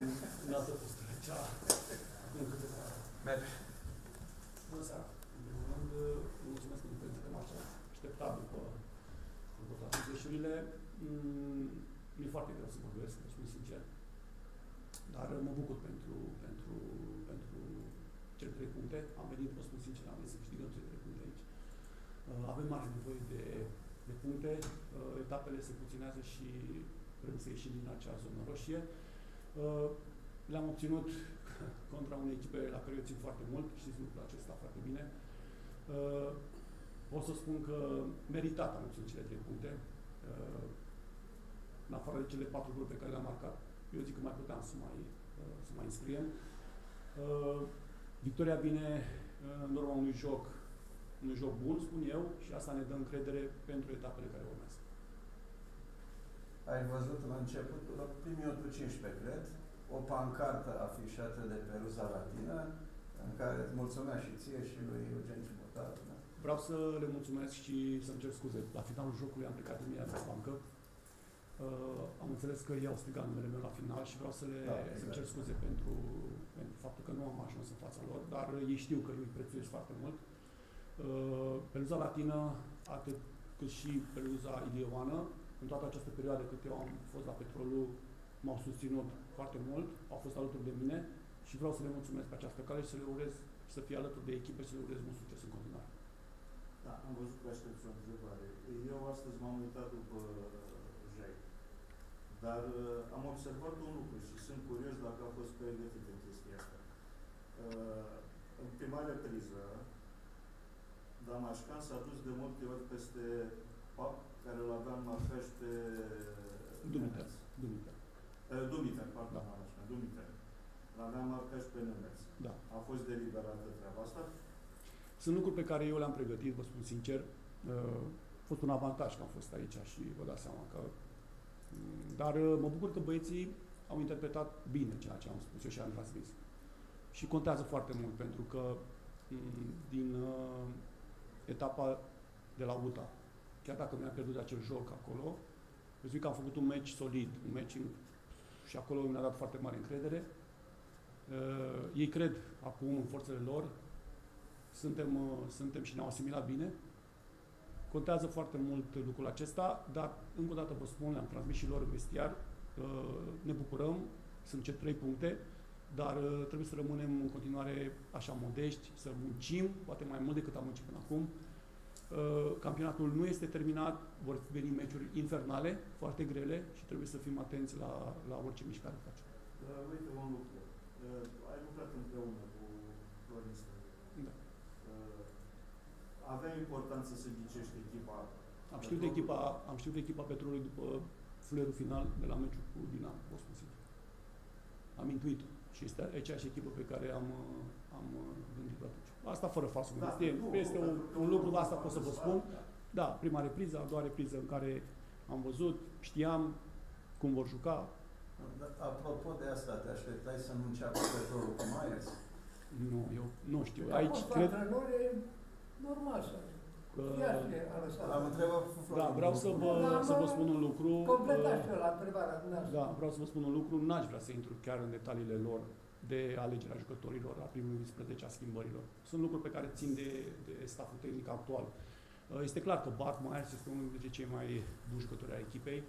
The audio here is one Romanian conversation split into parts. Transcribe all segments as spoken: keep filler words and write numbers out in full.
în altă postură, cea acum câteva Merge. Bună seara. În primul rând, mulțumesc pentru prezența marșa. Așteptat după, după toate greșurile. Mi-e foarte greu să vorbesc, să spun sincer. Dar mă bucur pentru, pentru, pentru cele trei puncte. Am venit, vă spun sincer, am venit să câștigăm cele trei puncte aici. Avem mare nevoie de, de puncte. Etapele se puținează și vrem să ieșim din acea zonă roșie. Le-am obținut contra unei echipe la care eu țin foarte mult, știți lucrul acesta foarte bine. O să spun că meritat am obținut cele trei puncte. În afară de cele patru goluri pe care le-am marcat, eu zic că mai puteam să mai, să mai înscriem. Victoria vine în urma unui joc, un joc bun, spun eu, și asta ne dă încredere pentru etapele care urmează. Ai văzut la început, la minutul cincisprezece, cred, o pancartă afișată de Peruza Latina, în care îți mulțumea și ție și lui Eugen Ciubotar. Da? Vreau să le mulțumesc și să-mi cer scuze. La finalul jocului am plecat în mine pe bancă. Uh, am înțeles că ei au strigat numele meu la final și vreau să le da, exact. să-mi cer scuze pentru, pentru faptul că nu am ajuns în fața lor, dar ei știu că îi prețuiesc foarte mult. Uh, Peruza Latină, atât cât și Peruza Ilieoană, în toată această perioadă cât eu am fost la Petrolul, m-au susținut foarte mult, au fost alături de mine și vreau să le mulțumesc pe această cale și să le urez să fie alături de echipă și să le urez mult succes în continuare. Da, am văzut că aștepți o întrebare. Eu astăzi m-am uitat după Jai, dar uh, am observat un lucru și sunt curios dacă a fost pregătit de chestia asta. Uh, în prima repriză, Damașcan s-a dus de multe ori peste Pap, care îl aveam marcaj pe Dumiter. Dumiter. Dumiter, pardon, da. Damașcan, Dumiter. L-aveam marcaj pe Nemeț. Da. A fost deliberată treaba asta? Sunt lucruri pe care eu le-am pregătit, vă spun sincer. A fost un avantaj că am fost aici și vă dați seama că... Dar mă bucur că băieții au interpretat bine ceea ce am spus eu și am transmis. Și contează foarte mult, pentru că din uh, etapa de la U T A, chiar dacă mi-a pierdut acel joc acolo, eu zic că am făcut un meci solid, un meci în... și acolo mi-a dat foarte mare încredere. Uh, ei cred acum în forțele lor, suntem, uh, suntem și ne-au asimilat bine. Contează foarte mult lucrul acesta, dar încă o dată vă spun, le-am transmis și lor în vestiar, uh, ne bucurăm, sunt cele trei puncte, dar uh, trebuie să rămânem în continuare așa modești, să muncim, poate mai mult decât am muncit până acum. Uh, campionatul nu este terminat, vor veni meciuri infernale, foarte grele și trebuie să fim atenți la, la orice mișcare facem. Uh, uite un lucru. Uh, ai lucrat împreună cu Florin Stănică. Da. Uh, avea importanță să ghicești echipa. Am știut de echipa, am știut de echipa Petrolului după fluierul final de la meciul cu Dinamo, vă spun sincer. Am intuit-o. Și este aceeași echipă pe care am, am gândit atunci. Asta fără falsă modestie. Da, este un, un lucru, asta pot să vă spun. Da, prima repriză, a doua repriză în care am văzut, știam cum vor juca. Apropo de asta, te așteptai să nu înceapă Petrolul cu Myers? Nu, eu nu știu. Că aici cred... antrenori normal să... Am întrebat Da, vreau să vă, să vă spun un lucru. Completați și eu la întrebarea dumneavoastră. Da, vreau să vă spun un lucru. N-aș vrea să intru chiar în detaliile lor de alegerea jucătorilor, a primului unsprezece, a schimbărilor. Sunt lucruri pe care țin de, de stafful tehnic actual. Este clar că Bart Myers este unul dintre cei mai buni jucători ai echipei.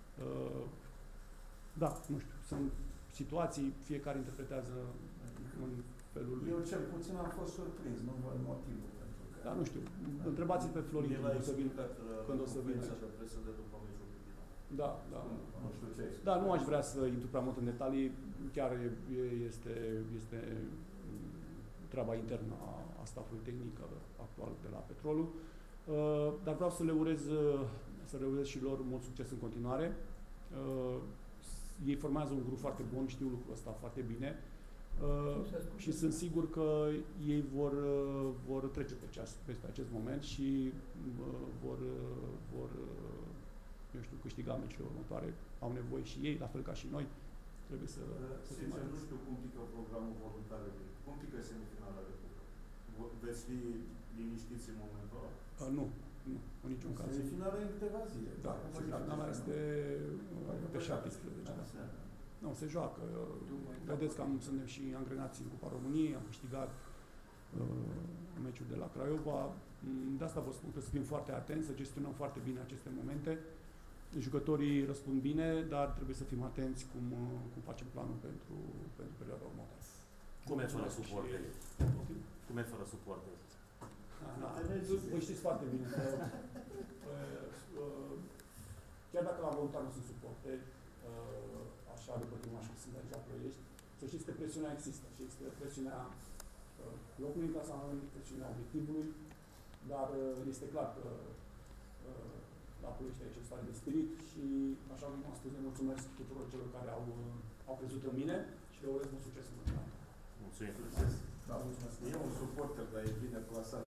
Da, nu știu, sunt situații, fiecare interpretează în felul lui. Eu cel puțin am fost surprins, nu văd motivul. Da, nu știu. Întrebați-l pe Florin când o să vină. Când o să vină aici. Da, da. Nu știu ce Da, nu aș vrea să intru prea mult în detalii. Chiar este, este treaba internă a, a staffului tehnic actual de la Petrolul. Uh, dar vreau să le urez, să le urez și lor mult succes în continuare. Uh, ei formează un grup foarte bun, știu lucrul ăsta foarte bine. Uh, și sunt sigur că ei vor, uh, vor trece pe ceas, peste acest moment și uh, vor, uh, vor uh, eu știu, câștiga meciurile următoare. Au nevoie și ei, la fel ca și noi. Trebuie să... să Sincer, nu știu cum pică programul voluntare. Cum pică semifinala de cupă? Veți fi liniștiți în momentul ăla? Uh, nu, nu, în niciun caz. Semifinala e în câteva zile. Da, semifinala este pe șaptesprezece. Da. Nu, se joacă. Vedeți că am, suntem și angrenați în Cupa României, am câștigat uh, meciul de la Craiova. De asta vă spun că să fim foarte atenți, să gestionăm foarte bine aceste momente. Jucătorii răspund bine, dar trebuie să fim atenți cum, uh, cum facem planul pentru, pentru perioada următoare. Cum e fără suporteri? Cum e fără suporteri? Da, voi știți foarte bine că uh, chiar dacă la voluntar nu sunt suporteri, uh, așa după timp așa sunt aici la Ploiești, să știți că presiunea există și există presiunea uh, locului în clasament, presiunea obiectivului, dar uh, este clar că uh, la Ploiești aici o stare de spirit și, așa cum am spus, le mulțumesc tuturor celor care au, uh, au crezut în mine și le urez mult succes în continuare. Mulțumim. Da, mulțumesc. E un suporter, dar e bine plasat.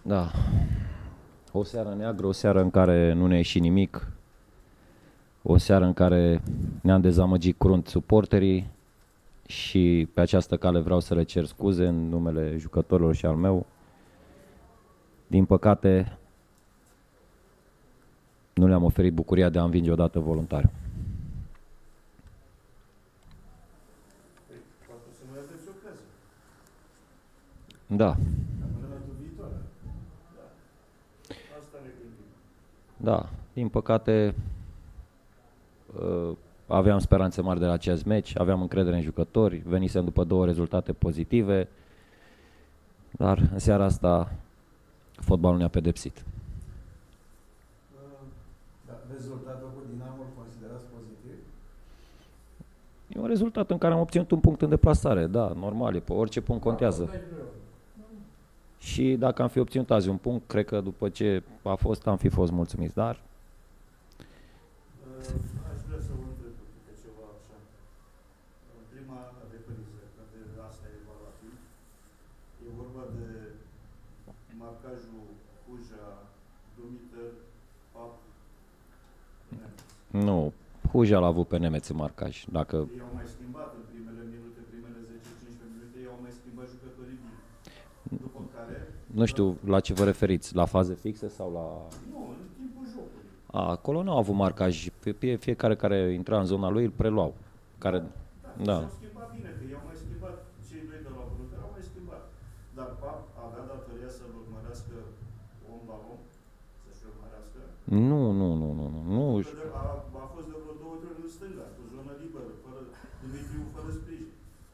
Da. O seară neagră, o seară în care nu ne-a ieșit nimic, o seară în care ne-am dezamăgit crunt suporterii și pe această cale vreau să le cer scuze în numele jucătorilor și al meu. Din păcate, nu le-am oferit bucuria de a învinge odată voluntariu. Păi, poate să mai aveți ocazia. Da. Campionatul viitor. Da. Asta ne gândim. Da, din păcate uh, aveam speranțe mari de la acest meci, aveam încredere în jucători, venisem după două rezultate pozitive, dar în seara asta fotbalul ne-a pedepsit. Uh, Da, rezultatul cu Dinamo îl considerați pozitiv? E un rezultat în care am obținut un punct în deplasare, da, normal, e, pe orice punct contează. Și dacă am fi obținut azi un punct, cred că după ce a fost, am fi fost mulțumiți, dar Uh, Aș vrea să vă întreb câte ceva așa. În prima repriză, că de asta e valabil, e vorba de marcajul Huja, Dumităr, Pap, Nemes. nu, Huja l-a avut pe Nemeț în marcaj. Dacă, Ei au mai schimbat în primele minute, primele zece cincisprezece minute, ei au mai schimbat jucătorii bine. După care, nu știu la ce vă referiți, la faze fixe sau la... nu, în timpul jocului. A, acolo nu au avut marcaj, fie, fiecare care intra în zona lui îl preluau. Care, da. S-au schimbat bine, că i-au mai schimbat cei doi de la voluntari, au mai schimbat. Dar Pap avea datoria să-l urmărească om la om, să-și urmărească. Nu, nu, nu, nu, nu, nu. Că de- A, a fost de vreo două, trei ori în stânga, cu zonă liberă, fără Dumitriu, fără sprijin.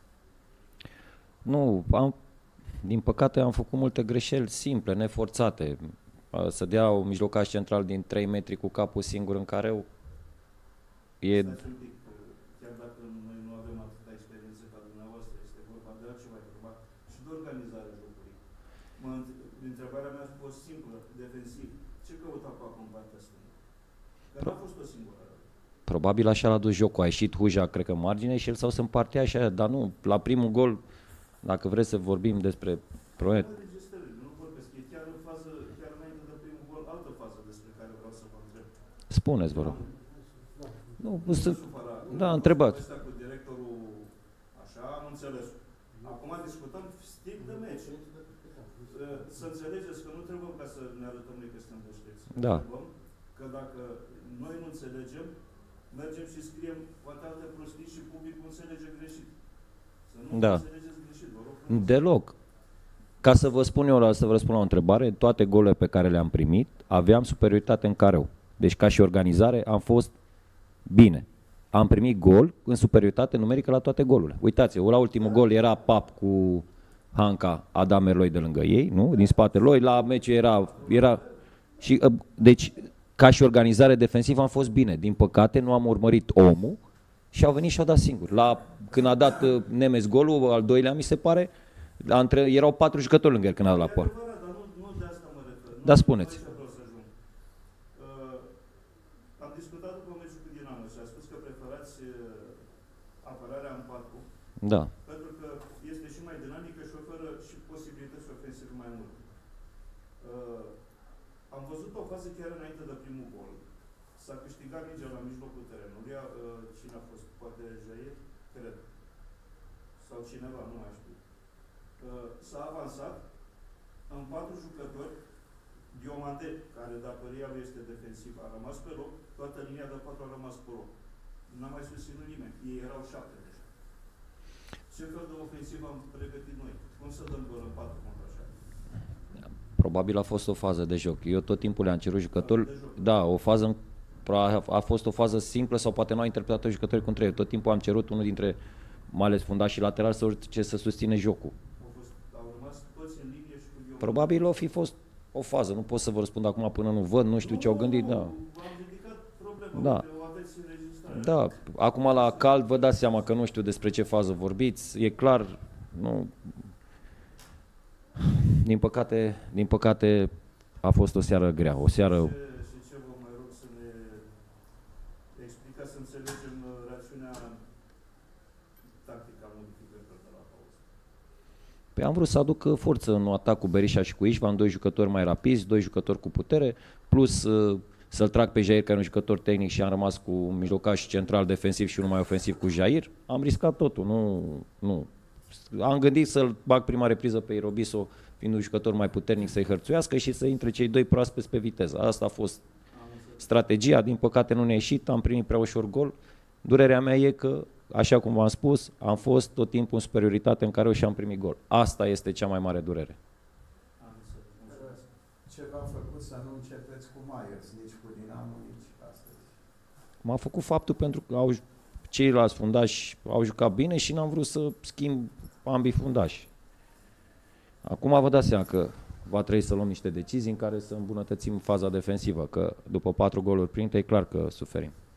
Nu, am, din păcate am făcut multe greșeli simple, neforțate. Să dea un mijlocaș central din trei metri cu capul singur în careu, e... Stați un pic, că chiar dacă noi nu avem atâta experiență ca dumneavoastră, este vorba de altceva, e vorba și de organizarea jocului. Mă, înt- întrebarea mea a fost simplă, defensiv. Ce căuta Pap în partea stângă? Că n-a fost o singură. Probabil așa l-a dus jocul, a ieșit Huja, cred că în margine și el sau să împartea așa, dar nu, la primul gol, dacă vreți să vorbim despre proiect, Nu registrări, nu vorbesc, e chiar în fază, chiar înainte de primul gol, altă fază despre care vreau să vă întreb. spuneți, vă rog. Nu, Nu sunt, se supăra. da, întrebați. Povestea cu directorul, așa, am înțeles. Acum discutăm strict de meci. Să înțelegeți că nu trebuie ca să ne arătăm noi că suntem deștepți. Da. Întrebăm că dacă noi nu înțelegem, mergem și scriem poate alte prostii și publicul înțelege greșit. Să nu Da. înțelegeți greșit, vă rog frumos. Deloc. Ca să vă spun eu, la- să vă răspund la o întrebare, toate golurile pe care le-am primit, aveam superioritate în careu. Deci ca și organizare am fost bine. Am primit gol în superioritate numerică la toate golurile. Uitați-vă, la ultimul gol era Pap cu Hanca, Adam Merloi de lângă ei, nu? Din spatele lui, la meciul era, era și uh, deci ca și organizare defensivă am fost bine. Din păcate nu am urmărit omul și au venit și au dat singur. La când a dat uh, Nemes golul, al doilea mi se pare, la între, erau patru jucători lângă el când a dat la E por. adevărat, dar nu, nu de asta mă refer. Nu Da, spuneți. aici vreau să ajung. Uh, am discutat după meciul cu Dinamo și a spus că preferați uh, apărarea în patru, Da. pentru că este și mai dinamică și oferă și posibilități ofensive mai multe. Uh, am văzut o fază chiar înainte de primul gol. S-a câștigat mingea la mijlocul terenului. Uh, cine a fost? Poate Jair? Cred. Sau cineva, nu mai știu. Uh, s-a avansat în patru jucători. Diomande, care datoria lui este defensiv, a rămas pe loc. Toată linia de patru a rămas pe loc. N-a mai susținut nimeni. Ei erau șapte deja. Ce fel de ofensivă am pregătit noi? Cum să dăm gol în patru contra șapte? Probabil a fost o fază de joc. Eu tot timpul le-am cerut jucători, De joc. da, o fază, în- a, a fost o fază simplă sau poate nu a interpretat-o jucătorii cum trebuie. Tot timpul am cerut unul dintre, mai ales fundaș și lateral, să urce să susține jocul. Au, fost, au rămas toți în linie și cu Diomande. Probabil o fi fost o fază, nu pot să vă răspund acum până nu văd, nu știu ce au gândit, da. Am ridicat problema, Da. uite, o aveți înregistrare. Da, acum la cald vă dați seama că nu știu despre ce fază vorbiți, e clar, nu... Din păcate, din păcate a fost o seară grea, o seară... Ce, și ce vă mai rog să ne explicați să înțelegem uh, rațiunea tactică a modificărilor de la pauză. Păi am vrut să aduc uh, forță în atac cu Berisha și cu Ișvan, doi jucători mai rapizi, doi jucători cu putere, plus uh, să-l trag pe Jair, care e un jucător tehnic, și am rămas cu un mijlocaș central defensiv și unul mai ofensiv cu Jair. Am riscat totul, nu, nu. Am gândit să-l bag prima repriză pe Irobiso, fiind un jucător mai puternic, să-i hărțuiască și să intre cei doi proaspeți pe viteză. Asta a fost strategia, din păcate nu ne-a ieșit, am primit prea ușor gol. Durerea mea e că, așa cum v-am spus, am fost tot timpul în superioritate în care și am primit gol. Asta este cea mai mare durere. Ce v-a făcut să nu începeți cu Myers, nici cu Dinamo, nici astăzi? M-a făcut faptul pentru că au, ceilalți fundași au jucat bine și n-am vrut să schimb ambii fundași. Acum vă dați seama că va trebui să luăm niște decizii în care să îmbunătățim faza defensivă, că după patru goluri primite e clar că suferim.